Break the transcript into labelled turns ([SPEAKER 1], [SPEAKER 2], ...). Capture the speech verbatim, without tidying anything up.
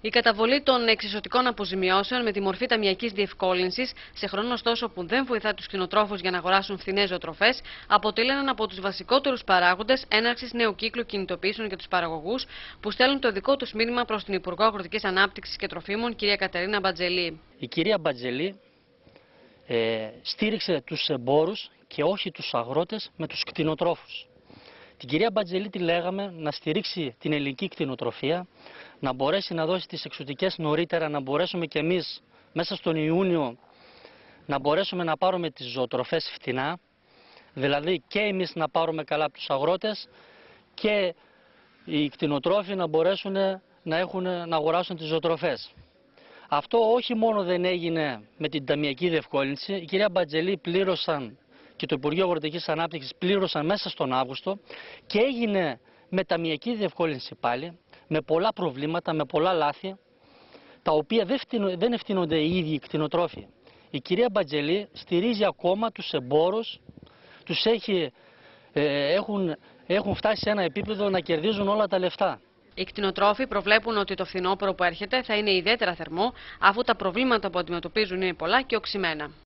[SPEAKER 1] Η καταβολή των εξισωτικών αποζημιώσεων με τη μορφή ταμιακής διευκόλυνσης, σε χρόνο ωστόσο που δεν βοηθά τους κτηνοτρόφους για να αγοράσουν φθηνές ζωοτροφές, αποτελεί έναν από τους βασικότερους παράγοντες έναρξης νέου κύκλου κινητοποιήσεων για τους παραγωγούς, που στέλνουν το δικό τους μήνυμα προς την Υπουργό Αγροτικής Ανάπτυξης και Τροφίμων, κυρία Κατερίνα Μπατζελή.
[SPEAKER 2] Η κυρία Μπατζελή ε, στήριξε τους εμπόρους και όχι τους αγρότες με τους κτηνοτρόφους. Την κυρία Μπατζελή τη λέγαμε να στηρίξει την ελληνική κτηνοτροφία, να μπορέσει να δώσει τις εξωτικές νωρίτερα, να μπορέσουμε κι εμείς μέσα στον Ιούνιο να μπορέσουμε να πάρουμε τις ζωοτροφές φτηνά, δηλαδή και εμείς να πάρουμε καλά από τους αγρότες και οι κτηνοτρόφοι να μπορέσουν να, έχουν, να αγοράσουν τις ζωοτροφές. Αυτό όχι μόνο δεν έγινε με την ταμιακή διευκόλυνση, η κυρία Μπατζελή πλήρωσαν και το Υπουργείο Αγροτικής Ανάπτυξης πλήρωσαν μέσα στον Αύγουστο και έγινε με ταμιακή διευκόλυνση πάλι, με πολλά προβλήματα, με πολλά λάθη, τα οποία δεν, φτηνο, δεν ευθύνονται οι ίδιοι οι κτηνοτρόφοι. Η κυρία Μπατζελή στηρίζει ακόμα τους εμπόρους, τους έχει, ε, έχουν, έχουν φτάσει σε ένα επίπεδο να κερδίζουν όλα τα λεφτά.
[SPEAKER 1] Οι κτηνοτρόφοι προβλέπουν ότι το φθινόπωρο που έρχεται θα είναι ιδιαίτερα θερμό, αφού τα προβλήματα που αντιμετωπίζουν είναι πολλά και οξυμένα.